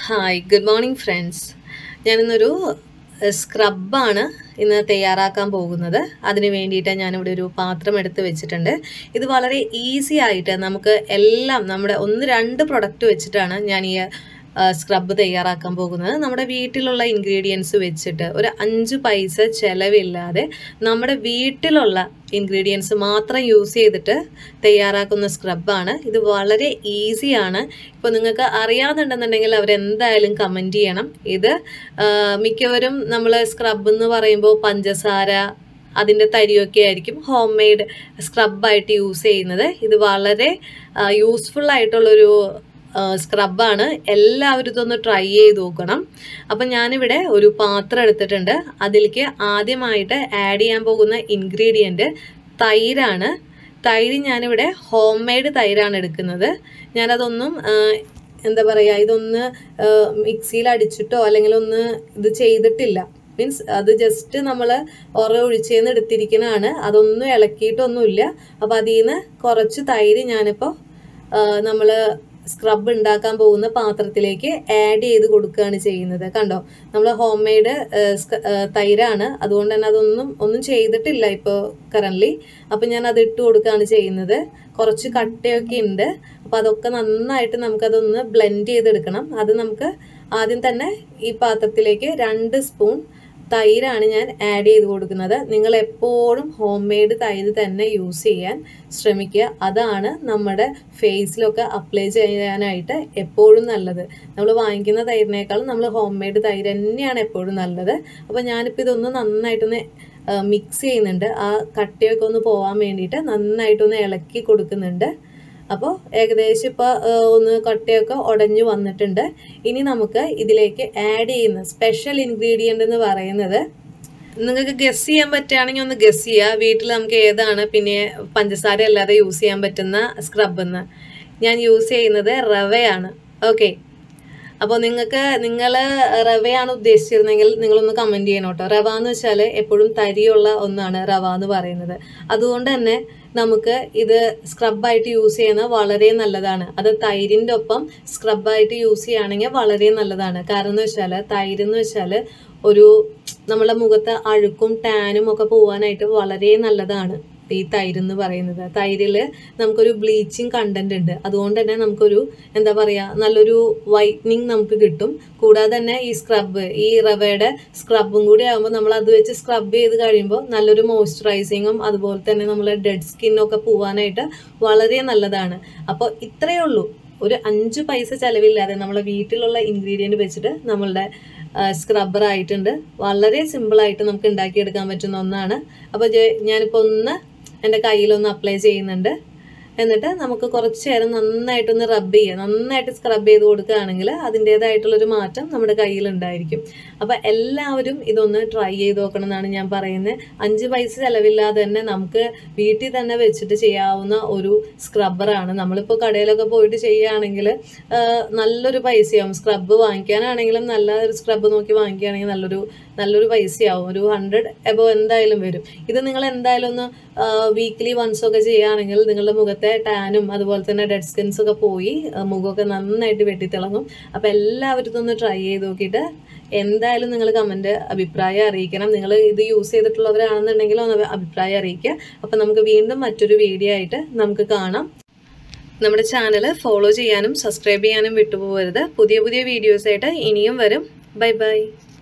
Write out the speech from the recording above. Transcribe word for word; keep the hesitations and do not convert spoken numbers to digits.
Hi good morning friends. ഞാനിന്നൊരു സ്ക്രബാണ് ഇന്ന് തയ്യാറാക്കാൻ പോകുന്നത്. അതിന് വേണ്ടിയിട്ട് ഞാനിവിടെ ഒരു പാത്രം എടുത്ത് വെച്ചിട്ടുണ്ട്. ഇത് വളരെ ഈസി ആയിട്ട് നമുക്ക് എല്ലാം നമ്മുടെ ഒന്ന് രണ്ട് പ്രൊഡക്റ്റ് വെച്ചിട്ടാണ് ഞാൻ ഈ സ്ക്രബ് തയ്യാറാക്കാൻ പോകുന്നത്. നമ്മുടെ വീട്ടിലുള്ള ഇൻഗ്രീഡിയൻസ് വെച്ചിട്ട് ഒരു അഞ്ച് പൈസ ചിലവില്ലാതെ നമ്മുടെ വീട്ടിലുള്ള ഇൻഗ്രീഡിയൻസ് മാത്രം യൂസ് ചെയ്തിട്ട് തയ്യാറാക്കുന്ന സ്ക്രബാണ്. ഇത് വളരെ ഈസിയാണ്. ഇപ്പോൾ നിങ്ങൾക്ക് അറിയാവുന്നുണ്ടെന്നുണ്ടെങ്കിൽ അവരെന്തായാലും കമൻറ്റ് ചെയ്യണം. ഇത് മിക്കവരും നമ്മൾ സ്ക്രബ് എന്ന് പറയുമ്പോൾ പഞ്ചസാര അതിൻ്റെ തരിയൊക്കെ ആയിരിക്കും ഹോം മെയ്ഡ് സ്ക്രബായിട്ട് യൂസ് ചെയ്യുന്നത്. ഇത് വളരെ യൂസ്ഫുൾ ആയിട്ടുള്ളൊരു സ്ക്രബാണ്. എല്ലാവരും ഇതൊന്ന് ട്രൈ ചെയ്ത് നോക്കണം. അപ്പം ഞാനിവിടെ ഒരു പാത്രം എടുത്തിട്ടുണ്ട്. അതിലേക്ക് ആദ്യമായിട്ട് ആഡ് ചെയ്യാൻ പോകുന്ന ഇൻഗ്രീഡിയൻറ്റ് തൈരാണ്. തൈര് ഞാനിവിടെ ഹോം മെയ്ഡ് തൈരാണ് എടുക്കുന്നത്. ഞാനതൊന്നും എന്താ പറയുക, ഇതൊന്ന് മിക്സിയിൽ അടിച്ചിട്ടോ അല്ലെങ്കിൽ ഒന്ന് ഇത് ചെയ്തിട്ടില്ല. മീൻസ് അത് ജസ്റ്റ് നമ്മൾ ഉറ ഒഴിച്ചേന്ന് എടുത്തിരിക്കുന്നതാണ്. അതൊന്നും ഇളക്കിയിട്ടൊന്നുമില്ല. അപ്പോൾ അതിൽ നിന്ന് കുറച്ച് തൈര് ഞാനിപ്പോൾ നമ്മൾ സ്ക്രബ് ഉണ്ടാക്കാൻ പോകുന്ന പാത്രത്തിലേക്ക് ആഡ് ചെയ്ത് കൊടുക്കുകയാണ് ചെയ്യുന്നത്. കണ്ടോ, നമ്മൾ ഹോം മെയ്ഡ് തൈരാണ്, അതുകൊണ്ട് തന്നെ അതൊന്നും ഒന്നും ചെയ്തിട്ടില്ല ഇപ്പോൾ കറൻ്റ്ലി. അപ്പം ഞാൻ അത് ഇട്ട് കൊടുക്കുകയാണ് ചെയ്യുന്നത്. കുറച്ച് കട്ടയൊക്കെ ഉണ്ട്. അപ്പോൾ അതൊക്കെ നന്നായിട്ട് നമുക്കതൊന്ന് ബ്ലെൻഡ് ചെയ്തെടുക്കണം. അത് നമുക്ക് ആദ്യം തന്നെ ഈ പാത്രത്തിലേക്ക് രണ്ട് സ്പൂൺ തൈരാണ് ഞാൻ ആഡ് ചെയ്ത് കൊടുക്കുന്നത്. നിങ്ങൾ എപ്പോഴും ഹോം മെയ്ഡ് തൈര് തന്നെ യൂസ് ചെയ്യാൻ ശ്രമിക്കുക. അതാണ് നമ്മുടെ ഫേസിലൊക്കെ അപ്ലൈ ചെയ്യാനായിട്ട് എപ്പോഴും നല്ലത്. നമ്മൾ വാങ്ങിക്കുന്ന തൈരിനേക്കാളും നമ്മൾ ഹോം മെയ്ഡ് തൈര് തന്നെയാണ് എപ്പോഴും നല്ലത്. അപ്പോൾ ഞാനിപ്പോൾ ഇതൊന്ന് നന്നായിട്ടൊന്ന് മിക്സ് ചെയ്യുന്നുണ്ട്. ആ കട്ടയൊക്കെ ഒന്ന് പോകാൻ വേണ്ടിയിട്ട് നന്നായിട്ടൊന്ന് ഇളക്കി കൊടുക്കുന്നുണ്ട്. അപ്പോൾ ഏകദേശം ഇപ്പോൾ ഒന്ന് കട്ടയൊക്കെ ഉടഞ്ഞു വന്നിട്ടുണ്ട്. ഇനി നമുക്ക് ഇതിലേക്ക് ആഡ് ചെയ്യുന്ന സ്പെഷ്യൽ ഇൻഗ്രീഡിയൻ്റ് എന്ന് പറയുന്നത്, നിങ്ങൾക്ക് ഗസ് ചെയ്യാൻ പറ്റുകയാണെങ്കിൽ ഒന്ന് ഗസ് ചെയ്യുക. വീട്ടിൽ നമുക്ക് ഏതാണ് പിന്നെ പഞ്ചസാര അല്ലാതെ യൂസ് ചെയ്യാൻ പറ്റുന്ന സ്ക്രബെന്ന്. ഞാൻ യൂസ് ചെയ്യുന്നത് റവയാണ്. ഓക്കെ, അപ്പോൾ നിങ്ങൾക്ക് നിങ്ങൾ റവയാണ് ഉദ്ദേശിച്ചിരുന്നെങ്കിൽ നിങ്ങളൊന്ന് കമൻറ്റ് ചെയ്യണം കേട്ടോ. റവ എന്ന് വെച്ചാൽ എപ്പോഴും തരിയുള്ള ഒന്നാണ് റവ എന്ന് പറയുന്നത്. അതുകൊണ്ട് തന്നെ നമുക്ക് ഇത് സ്ക്രബായിട്ട് യൂസ് ചെയ്യുന്നത് വളരെ നല്ലതാണ്. അത് തൈരിൻ്റെ ഒപ്പം സ്ക്രബായിട്ട് യൂസ് ചെയ്യുകയാണെങ്കിൽ വളരെ നല്ലതാണ്. കാരണം എന്ന് വെച്ചാൽ തൈരെന്ന് വെച്ചാൽ ഒരു നമ്മുടെ മുഖത്ത് അഴുക്കും ടാനും ഒക്കെ പോകാനായിട്ട് വളരെ നല്ലതാണ് ഈ തൈരെന്ന് പറയുന്നത്. തൈരിൽ നമുക്കൊരു ബ്ലീച്ചിങ് കണ്ടന്റ് ഉണ്ട്. അതുകൊണ്ട് തന്നെ നമുക്കൊരു എന്താ പറയുക, നല്ലൊരു വൈറ്റനിങ് നമുക്ക് കിട്ടും. കൂടാതെ തന്നെ ഈ സ്ക്രബ്, ഈ റവയുടെ സ്ക്രബും കൂടി ആകുമ്പോൾ നമ്മൾ അത് വെച്ച് സ്ക്രബ് ചെയ്ത് കഴിയുമ്പോൾ നല്ലൊരു മോയ്സ്ചറൈസിങ്ങും അതുപോലെ തന്നെ നമ്മളെ ഡെഡ് സ്കിന്നൊക്കെ പോകാനായിട്ട് വളരെ നല്ലതാണ്. അപ്പോൾ ഇത്രയേ ഉള്ളൂ. ഒരു അഞ്ച് പൈസ ചിലവില്ലാതെ നമ്മളെ വീട്ടിലുള്ള ഇൻഗ്രീഡിയൻറ്റ് വെച്ചിട്ട് നമ്മളുടെ സ്ക്രബ്ബർ ആയിട്ടുണ്ട്. വളരെ സിമ്പിളായിട്ട് നമുക്ക് ഉണ്ടാക്കിയെടുക്കാൻ പറ്റുന്ന ഒന്നാണ്. അപ്പോൾ ഞാനിപ്പോൾ ഒന്ന് എൻ്റെ കയ്യിലൊന്ന് അപ്ലൈ ചെയ്യുന്നുണ്ട്. എന്നിട്ട് നമുക്ക് കുറച്ച് നേരം നന്നായിട്ടൊന്ന് റബ്ബ് ചെയ്യുക. നന്നായിട്ട് സ്ക്രബ് ചെയ്ത് കൊടുക്കുകയാണെങ്കിൽ അതിൻ്റേതായിട്ടുള്ളൊരു മാറ്റം നമ്മുടെ കയ്യിലുണ്ടായിരിക്കും. അപ്പോൾ എല്ലാവരും ഇതൊന്ന് ട്രൈ ചെയ്ത് നോക്കണം എന്നാണ് ഞാൻ പറയുന്നത്. അഞ്ച് പൈസ ചിലവില്ലാതെ തന്നെ നമുക്ക് വീട്ടിൽ തന്നെ വെച്ചിട്ട് ചെയ്യാവുന്ന ഒരു സ്ക്രബ്ബറാണ്. നമ്മളിപ്പോൾ കടയിലൊക്കെ പോയിട്ട് ചെയ്യുകയാണെങ്കിൽ നല്ലൊരു പൈസയാവും. സ്ക്രബ് വാങ്ങിക്കാനാണെങ്കിലും നല്ല ഒരു സ്ക്രബ് നോക്കി വാങ്ങിക്കുകയാണെങ്കിൽ നല്ലൊരു നല്ലൊരു പൈസയാവും. ഒരു ഹൺഡ്രഡ് എബോ എന്തായാലും വരും. ഇത് നിങ്ങൾ എന്തായാലും ഒന്ന് വീക്ക്ലി വൺസ് ഒക്കെ ചെയ്യുകയാണെങ്കിൽ നിങ്ങളുടെ മുഖത്തെ ടാനും അതുപോലെ തന്നെ ഡെഡ് സ്കിൻസ് ഒക്കെ പോയി മുഖമൊക്കെ നന്നായിട്ട് വെട്ടിത്തിളങ്ങും. അപ്പോൾ എല്ലാവരും ഇതൊന്ന് ട്രൈ ചെയ്ത് നോക്കിയിട്ട് എന്തായാലും നിങ്ങൾ കമൻറ്റ് അഭിപ്രായം അറിയിക്കണം. നിങ്ങൾ ഇത് യൂസ് ചെയ്തിട്ടുള്ളവരാണെന്നുണ്ടെങ്കിൽ ഒന്ന് അഭിപ്രായം അറിയിക്കുക. അപ്പോൾ നമുക്ക് വീണ്ടും മറ്റൊരു വീഡിയോ ആയിട്ട് നമുക്ക് കാണാം. നമ്മുടെ ചാനൽ ഫോളോ ചെയ്യാനും സബ്സ്ക്രൈബ് ചെയ്യാനും വിട്ടുപോകരുത്. പുതിയ പുതിയ വീഡിയോസായിട്ട് ഇനിയും വരും. Bye by.